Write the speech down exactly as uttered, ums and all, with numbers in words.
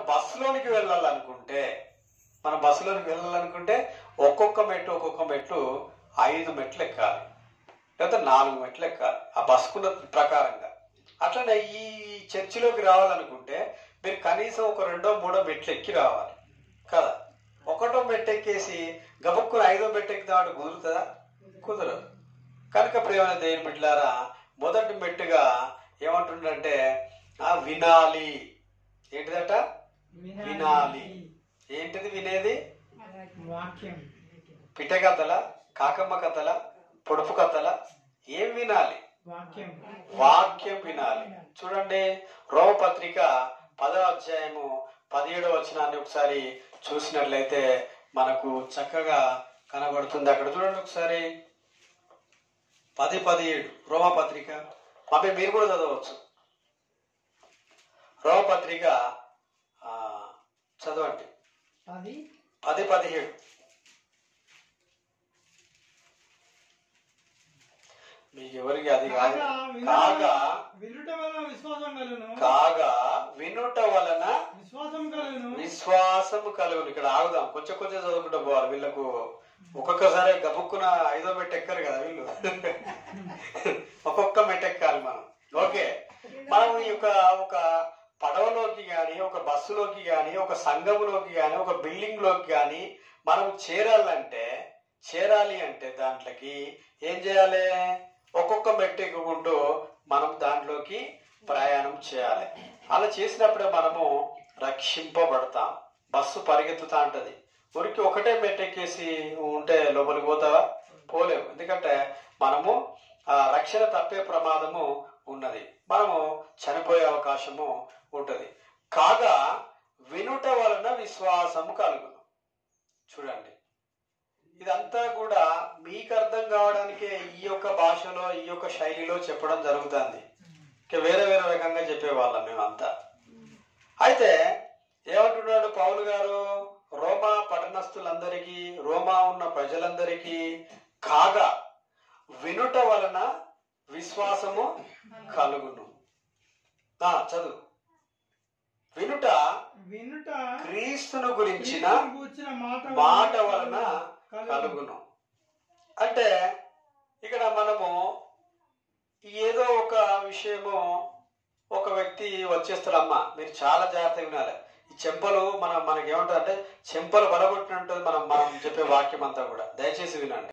బస్సులోనికి వెళ్ళాలనుకుంటే మన బస్సులోనికి వెళ్ళాలనుకుంటే ఒక్కొక్క మెట్టు ఒక్కొక్క మెట్లు ఐదు మెట్లు ఎక్కాలి, లేదా నాలుగు మెట్లు ఎక్కాలి ఆ బస్సుకున్న ప్రకారంగా. అట్లనే ఈ చర్చిలోకి రావాలనుకుంటే మీరు కనీసం ఒక రెండో మూడో మెట్లు ఎక్కి రావాలి కదా. ఒకటో మెట్టు ఎక్కేసి గబుక్కుని ఐదో మెట్టు ఎక్కుతామంటే కుదురుతుందా? కుదరదు. కనుక ప్రియమైన దేవుని బిడ్డలారా, మొదటి మెట్టుగా ఏమంటుండంటే ఆ వినాలి. ఏంటిదట? వినాలి. ఏంటిది వినేది? పిట్ట కథల, కాకమ్మ కథల, పొడుపు కథల? ఏం వినాలి? వాక్యం వినాలి. చూడండి, రోమపత్రిక పదో అధ్యాయము పదిహేడవ వచనాన్ని ఒకసారి చూసినట్లయితే మనకు చక్కగా కనబడుతుంది. అక్కడ చూడండి ఒకసారి, పది పదిహేడు రోమపత్రిక. అవి మీరు కూడా చదవచ్చు. రోమపత్రిక చదవండి, పది పదిహేడు. మీకు ఎవరికి అది కాదు. కాగా వినుట వలన విశ్వాసం కలుగును, కాగా వినుట వలన విశ్వాసం కలుగును, విశ్వాసము కలుగును. ఇక్కడ ఆగుదాం, కొంచెం కొంచెం చదువుకుంటూ పోవాలి. వీళ్ళకు ఒక్కొక్కసారి గబుక్కున ఐదో మెట్టు ఎక్కరు కదా వీళ్ళు, ఒక్కొక్క మెట్టు ఎక్కాలి మనం. ఓకే, మనం ఈ యొక్క ఒక పడవలోకి కానీ, ఒక బస్సులోకి కానీ, ఒక సంఘములోకి కానీ, ఒక బిల్డింగ్ లోకి కానీ మనం చేరాలంటే చేరాలి అంటే దాంట్లోకి ఏం చేయాలి? ఒక్కొక్క మెట్టు ఎక్కుకుంటూ మనం దాంట్లోకి ప్రయాణం చేయాలి. అలా చేసినప్పుడే మనము రక్షింపబడతాం. బస్సు పరిగెత్తుతా ఉంటది, ఊరికి ఒకటే మెట్టు ఎక్కేసి ఉంటే లోపలికి పోతావా? పోలేవు. ఎందుకంటే మనము ఆ రక్షణ తప్పే ప్రమాదము ఉన్నది, మనము చనిపోయే అవకాశము ఉంటది. కాగా వినుట వలన విశ్వాసము కలుగును. చూడండి, ఇదంతా కూడా మీకు అర్థం కావడానికే ఈ యొక్క భాషలో ఈ యొక్క శైలిలో చెప్పడం జరుగుతుంది. వేరే వేరే రకంగా చెప్పేవాళ్ళం మేమంతా. అయితే ఏమంటున్నాడు పౌలు గారు? రోమా పట్టణస్థులందరికీ, రోమా ఉన్న ప్రజలందరికీ కాగా వినుట వలన విశ్వాసము కలుగును. చదువు. వినుట వినుట క్రీస్తును గురించిన మాట మాట వలన కలుగును. అంటే ఇక్కడ మనము ఏదో ఒక విషయము, ఒక వ్యక్తి వచ్చేస్తాడమ్మా, మీరు చాలా జాగ్రత్తగా వినాలి. ఈ చెంపలు మనం మనకి ఏమంటుంది అంటే చెంపలు బలగొట్టినట్టు మనం మనం చెప్పే వాక్యం అంతా కూడా దయచేసి వినండి.